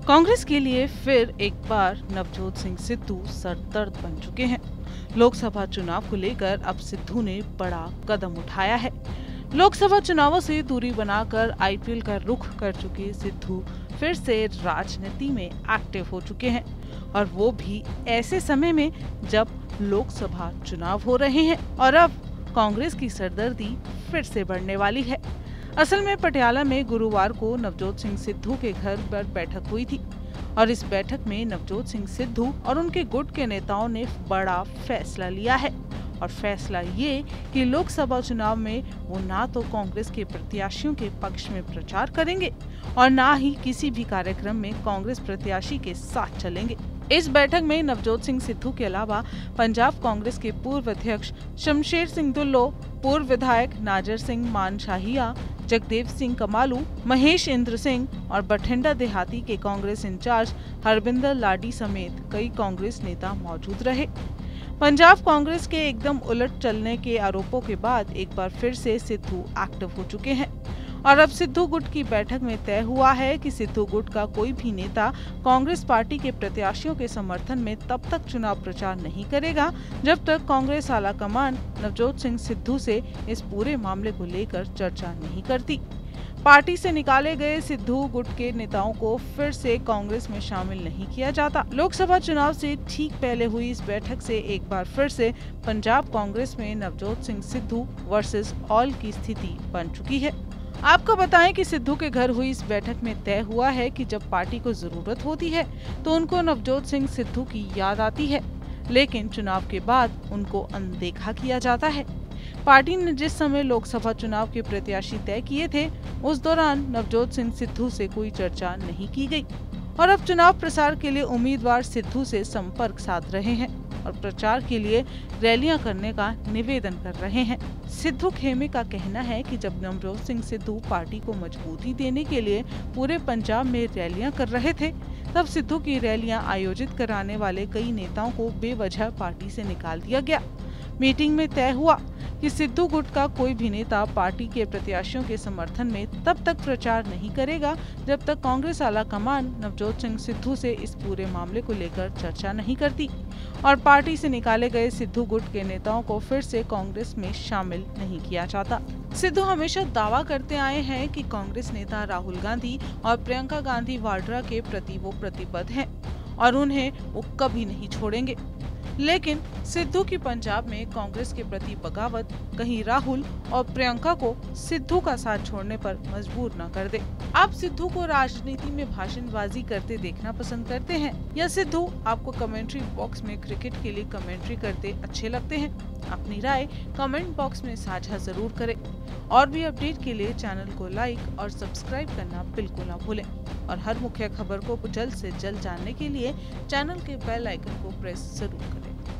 कांग्रेस के लिए फिर एक बार नवजोत सिंह सिद्धू सरदर्द बन चुके हैं। लोकसभा चुनाव को लेकर अब सिद्धू ने बड़ा कदम उठाया है। लोकसभा चुनावों से दूरी बनाकर आईपीएल का रुख कर चुके सिद्धू फिर से राजनीति में एक्टिव हो चुके हैं, और वो भी ऐसे समय में जब लोकसभा चुनाव हो रहे हैं और अब कांग्रेस की सरदर्दी फिर से बढ़ने वाली है। असल में पटियाला में गुरुवार को नवजोत सिंह सिद्धू के घर पर बैठक हुई थी, और इस बैठक में नवजोत सिंह सिद्धू और उनके गुट के नेताओं ने बड़ा फैसला लिया है। और फैसला ये कि लोकसभा चुनाव में वो ना तो कांग्रेस के प्रत्याशियों के पक्ष में प्रचार करेंगे और ना ही किसी भी कार्यक्रम में कांग्रेस प्रत्याशी के साथ चलेंगे। इस बैठक में नवजोत सिंह सिद्धू के अलावा पंजाब कांग्रेस के पूर्व अध्यक्ष शमशेर सिंह दुल्लो, पूर्व विधायक नाजर सिंह मानशाहिया, जगदेव सिंह कमालू, महेश इंद्र सिंह और बठिंडा देहाती के कांग्रेस इंचार्ज हरबिंदर लाडी समेत कई कांग्रेस नेता मौजूद रहे। पंजाब कांग्रेस के एकदम उलट चलने के आरोपों के बाद एक बार फिर से सिद्धू एक्टिव हो चुके हैं, और अब सिद्धू गुट की बैठक में तय हुआ है कि सिद्धू गुट का कोई भी नेता कांग्रेस पार्टी के प्रत्याशियों के समर्थन में तब तक चुनाव प्रचार नहीं करेगा जब तक कांग्रेस आला कमान नवजोत सिंह सिद्धू से इस पूरे मामले को लेकर चर्चा नहीं करती। पार्टी से निकाले गए सिद्धू गुट के नेताओं को फिर से कांग्रेस में शामिल नहीं किया जाता। लोकसभा चुनाव से ठीक पहले हुई इस बैठक से एक बार फिर से पंजाब कांग्रेस में नवजोत सिंह सिद्धू वर्सेस ऑल की स्थिति बन चुकी है। आपको बताएं कि सिद्धू के घर हुई इस बैठक में तय हुआ है कि जब पार्टी को जरूरत होती है तो उनको नवजोत सिंह सिद्धू की याद आती है, लेकिन चुनाव के बाद उनको अनदेखा किया जाता है। पार्टी ने जिस समय लोकसभा चुनाव के प्रत्याशी तय किए थे उस दौरान नवजोत सिंह सिद्धू से कोई चर्चा नहीं की गई, और अब चुनाव प्रचार के लिए उम्मीदवार सिद्धू से संपर्क साध रहे हैं और प्रचार के लिए रैलियां करने का निवेदन कर रहे हैं। सिद्धू खेमे का कहना है कि जब नवजोत सिंह सिद्धू पार्टी को मजबूती देने के लिए पूरे पंजाब में रैलियां कर रहे थे, तब सिद्धू की रैलियां आयोजित कराने वाले कई नेताओं को बेवजह पार्टी से निकाल दिया गया। मीटिंग में तय हुआ कि सिद्धू गुट का कोई भी नेता पार्टी के प्रत्याशियों के समर्थन में तब तक प्रचार नहीं करेगा जब तक कांग्रेस आला कमान नवजोत सिंह सिद्धू से इस पूरे मामले को लेकर चर्चा नहीं करती, और पार्टी से निकाले गए सिद्धू गुट के नेताओं को फिर से कांग्रेस में शामिल नहीं किया जाता। सिद्धू हमेशा दावा करते आए हैं कि कांग्रेस नेता राहुल गांधी और प्रियंका गांधी वाड्रा के प्रति वो प्रतिबद्ध हैं और उन्हें वो कभी नहीं छोड़ेंगे, लेकिन सिद्धू की पंजाब में कांग्रेस के प्रति बगावत कहीं राहुल और प्रियंका को सिद्धू का साथ छोड़ने पर मजबूर न कर दे। आप सिद्धू को राजनीति में भाषणबाजी करते देखना पसंद करते हैं, या सिद्धू आपको कमेंट्री बॉक्स में क्रिकेट के लिए कमेंट्री करते अच्छे लगते हैं? अपनी राय कमेंट बॉक्स में साझा जरूर करें, और भी अपडेट के लिए चैनल को लाइक और सब्सक्राइब करना बिल्कुल ना भूलें, और हर मुख्य खबर को जल्द से जल्द जानने के लिए चैनल के बेल आइकन को प्रेस जरूर करें।